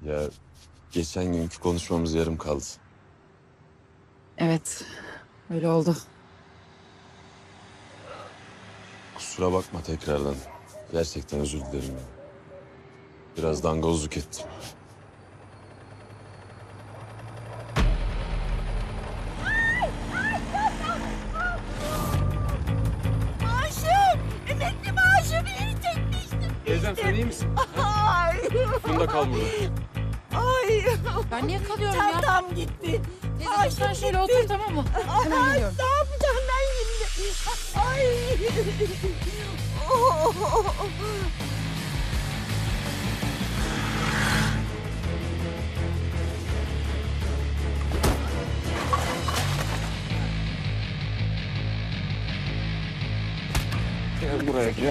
Ya geçen günkü konuşmamız yarım kaldı. Evet, öyle oldu. Kusura bakma tekrardan. Gerçekten özür dilerim. Biraz dangozluk ettim. Maaşım! Emekli maaşımı yiyecekmiştim. Teyzem sen iyi misin? Ay! Bunda kal burada. Ay! Ben niye kalıyorum ya? Çantam gitti. Teyzeciğim sen şöyle otur tamam mı? Hemen geliyorum. Ne yapacağım ben şimdi? Ay! Oh! Gel buraya gel. Ya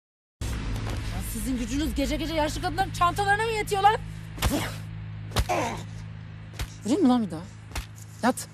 sizin gücünüz gece gece yaşlı kadınların çantalarına mı yetiyor lan? Vurayım mı lan bir daha? Yat.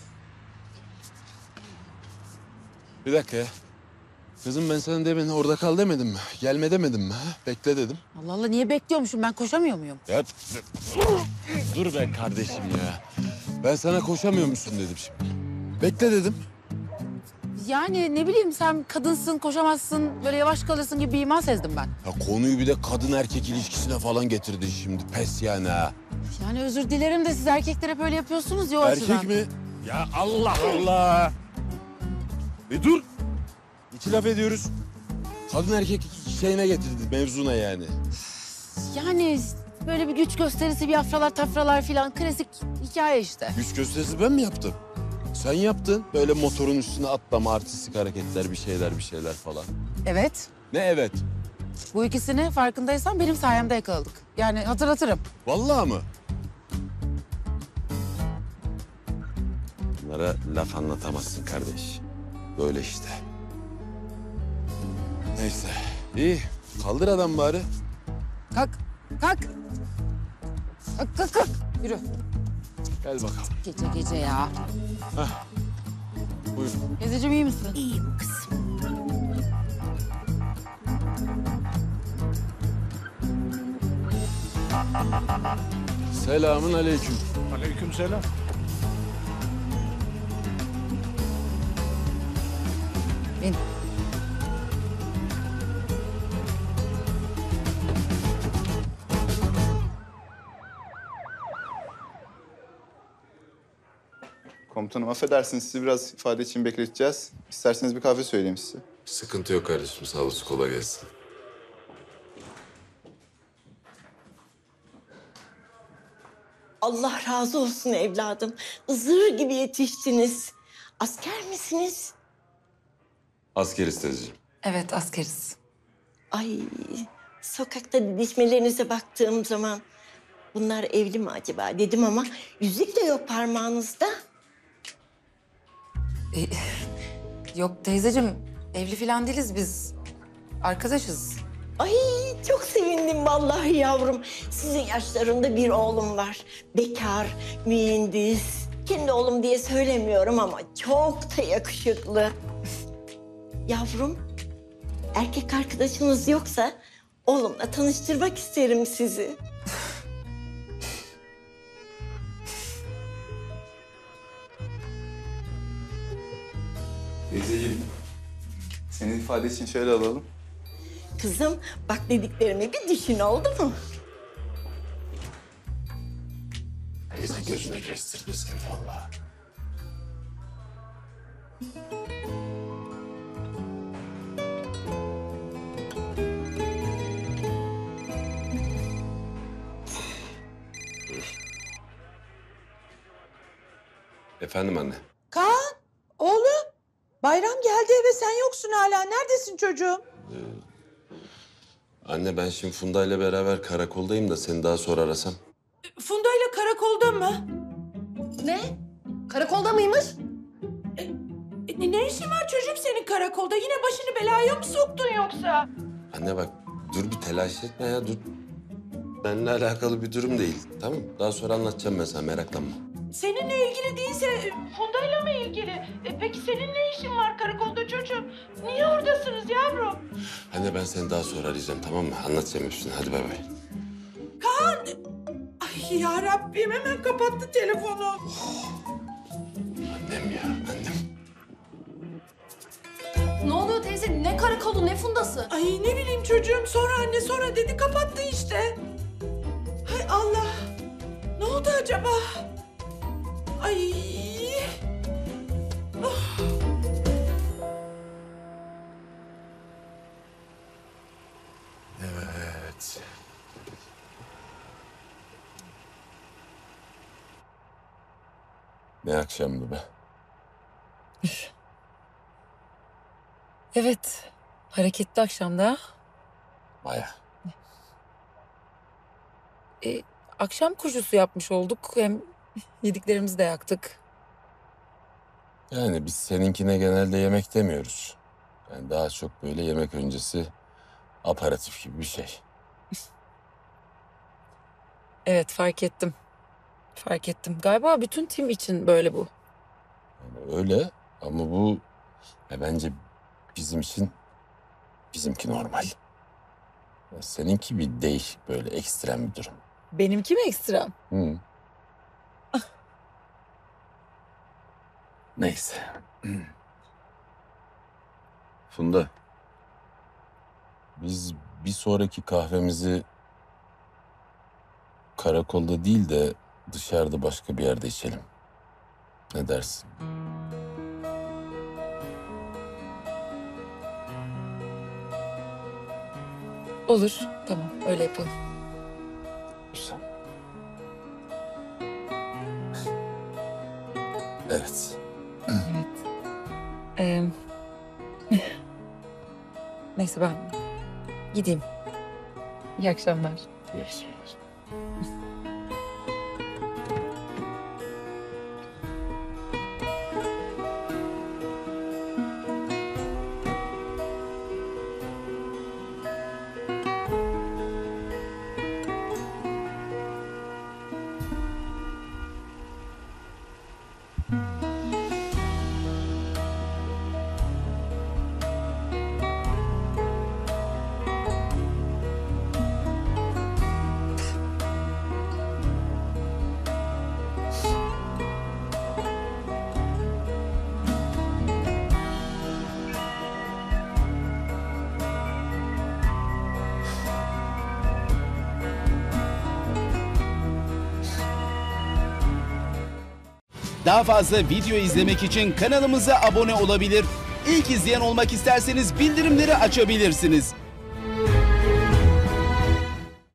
Bir dakika ya. Kızım ben sana demin orada kal demedim mi? Gelme demedim mi? Ha? Bekle dedim. Allah Allah niye bekliyormuşum ben koşamıyor muyum? Ya dur be kardeşim ya. Ben sana koşamıyor musun dedim şimdi. Bekle dedim. Yani ne bileyim sen kadınsın koşamazsın böyle yavaş kalırsın gibi bir iman sezdim ben. Ya konuyu bir de kadın erkek ilişkisine falan getirdin şimdi. Pes yani ha. Yani özür dilerim de siz erkekler hep öyle yapıyorsunuz ya o açıdan. Erkek mi? Ya Allah Allah. Bir dur. İki laf ediyoruz. Kadın erkek şeyine getirdi mevzuna yani. Yani böyle bir güç gösterisi bir afralar tafralar filan klasik hikaye işte. Güç gösterisi ben mi yaptım? Sen yaptın. Böyle motorun üstüne atlama, artistik hareketler, bir şeyler falan. Evet. Ne evet? Bu ikisini farkındaysan benim sayemde yakaladık. Yani hatırlatırım. Vallahi mı? Bunlara laf anlatamazsın kardeş. Böyle işte. Neyse. İyi. Kaldır adam bari. Kalk, kalk. Kalk, kalk, kalk. Yürü. Gel bakalım. Gece gece ya. Buyur. Teyzeciğim iyi misin? İyiyim kızım. Selamun aleyküm. Aleykümselam. Bin. Komutanım affedersiniz sizi biraz ifade için bekleteceğiz. İsterseniz bir kahve söyleyeyim size. Sıkıntı yok kardeşim. Sağ olasın. Kolay gelsin. Allah razı olsun evladım. Zır gibi yetiştiniz. Asker misiniz? Askeriz teyzeciğim. Evet askeriz. Ay, sokakta didişmelerinize baktığım zaman bunlar evli mi acaba dedim ama yüzük de yok parmağınızda. Yok teyzeciğim evli filan değiliz biz. Arkadaşız. Ay çok sevindim vallahi yavrum. Sizin yaşlarında bir oğlum var. Bekar, mühendis. Kendi oğlum diye söylemiyorum ama çok da yakışıklı. Yavrum, erkek arkadaşınız yoksa oğlumla tanıştırmak isterim sizi. Teyzeciğim, senin ifade için şöyle alalım. Kızım, bak dediklerimi bir düşün oldu mu? Teyze gözüne kestirdi seni vallahi. Efendim anne. Kaan, oğlum. Bayram geldi eve, sen yoksun hala. Neredesin çocuğum? Anne ben şimdi Funda ile beraber karakoldayım da seni daha sonra arasam. Funda ile karakolda mı? Ne? Karakolda mıymış? Ne işin var çocuğum senin karakolda? Yine başını belaya mı soktun yoksa? Anne bak dur bir telaş etme ya dur. Benimle alakalı bir durum değil tamam mı? Daha sonra anlatacağım ben sana meraklanma. Seninle ilgili değilse Funda'yla mı ilgili? Peki senin ne işin var karakolda çocuğum? Niye oradasınız yavrum? Anne ben seni daha sonra arayacağım tamam mı? Anlatacağım hepsini hadi bay bay. Kaan! Ay, ya Rabbim, hemen kapattı telefonu. Annem ya annem. Ne oluyor teyze? Ne karakolu ne fundası? Ay ne bileyim çocuğum, sonra anne sonra dedi, kapattı işte. Hay Allah. Ne oldu acaba? Ay. Evet. Ne akşamdı be? Evet. Hareketli akşamda. Baya. Akşam kuşusu yapmış olduk. Hem yediklerimizi de yaktık. Yani biz seninkine genelde yemek demiyoruz. Yani daha çok böyle yemek öncesi aparatif gibi bir şey. Evet, fark ettim. Fark ettim. Galiba bütün tim için böyle bu. Yani öyle ama bu bence bizim için bizimki normal. Ya seninki bir değişik böyle ekstrem bir durum. Benimki mi ekstrem? Hı. Neyse. Funda. Biz bir sonraki kahvemizi karakolda değil de dışarıda başka bir yerde içelim. Ne dersin? Olur. Tamam, öyle yapalım. Güzel. Evet. Evet. Neyse ben gideyim. İyi akşamlar. Görüşürüz. Daha fazla video izlemek için kanalımıza abone olabilir. İlk izleyen olmak isterseniz bildirimleri açabilirsiniz.